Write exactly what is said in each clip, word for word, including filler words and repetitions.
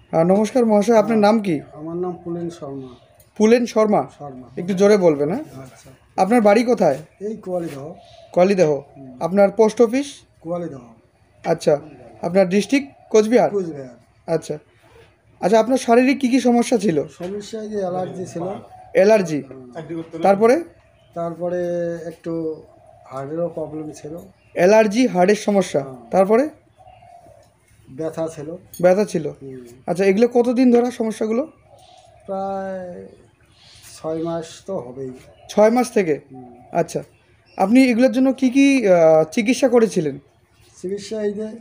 নমস্কার মহাশয়, আপনার নাম কি? আমার নাম পুলেন শর্মা। পুলেন শর্মা? শর্মা। একটু জোরে বলবেন। হ্যাঁ, আচ্ছা। আপনার বাড়ি কোথায়? এই কোয়ালিদহ। কোয়ালিদহ। আপনার পোস্ট অফিস? কোয়ালিদহ। আচ্ছা, আপনার ডিস্ট্রিক্ট কোচবিহার? কুচবিহার। আচ্ছা আচ্ছা, আপনার শারীরিক কী কী সমস্যা ছিল? সমস্যা এই যে অ্যালার্জি ছিল। অ্যালার্জি, তারপরে? তারপরে একটু হার্টেরও প্রবলেম ছিল। অ্যালার্জি, হার্টের সমস্যা, তারপরে? ব্যথা ছিল। ব্যথা ছিল। আচ্ছা, এগুলো কতদিন ধরা সমস্যাগুলো? প্রায় ছয় মাস তো হবেই। ছয় মাস থেকে? আচ্ছা, আপনি এগুলোর জন্য কি কি চিকিৎসা করেছিলেন? চিকিৎসা এই যে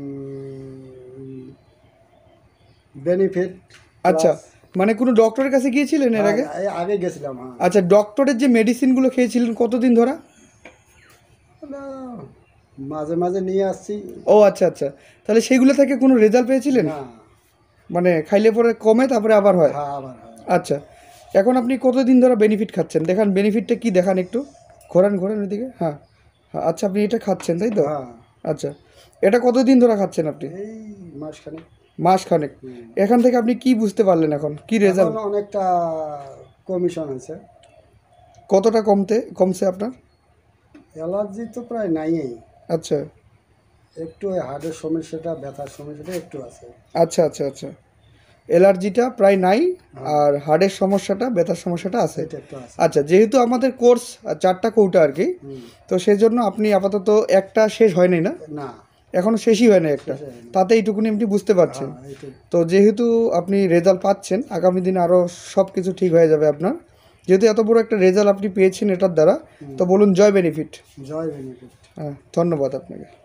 বেনিফিট। আচ্ছা, মানে কোনো ডক্টরের কাছে গিয়েছিলেন এর আগে? আগে গেছিলাম। হ্যাঁ। আচ্ছা, ডক্টরের যে মেডিসিনগুলো খেয়েছিলেন কতদিন ধরা? মাঝে মাঝে নিয়ে আসছি। ও আচ্ছা আচ্ছা, তাহলে সেগুলো থেকে কোনো রেজাল্ট পেয়েছিলেন? না। মানে খাইলে পরে কমে তারপরে আবার হয়? হ্যাঁ, আবার হয়। আচ্ছা, এখন আপনি কতদিন ধরে বেনিফিট খাচ্ছেন? দেখান বেনিফিটটা কি, দেখান একটু, ঘোরান ঘোরান ওইদিকে। হ্যাঁ হ্যাঁ, আচ্ছা, আপনি এটা খাচ্ছেন তাই তো? হ্যাঁ। আচ্ছা, এটা কতদিন ধরে খাচ্ছেন আপনি? এই মাসখানেক। মাসখানেক। এখান থেকে আপনি কি বুঝতে পারলেন, এখন কি রেজাল্ট? অনেকটা কমিশন হয়েছে। কতটা কমতে কমছে আপনার? অ্যালার্জি তো প্রায় নাই। আচ্ছা, একটু হার্টের সমস্যাটা, ব্যথার সমস্যাটা একটু আছে। আচ্ছা আচ্ছা আচ্ছা, অ্যালার্জিটা প্রায় নাই, আর হার্টের সমস্যাটা, ব্যথার সমস্যাটা আছে। আচ্ছা, যেহেতু আমাদের কোর্স চারটা কৌটা আর কি, তো সেই জন্য আপনি আপাতত একটা শেষ হয়নি না? না, এখনও শেষই হয় না একটা, তাতে এইটুকুনি আপনি বুঝতে পারছেন। তো যেহেতু আপনি রেজাল্ট পাচ্ছেন, আগামী দিনে আরও সব কিছু ঠিক হয়ে যাবে আপনার। যেহেতু এত বড় একটা রেজাল্ট আপনি পেয়েছেন এটার দ্বারা, তো বলুন জয় বেনিফিট। জয় বেনিফিট। হ্যাঁ, ধন্যবাদ আপনাকে।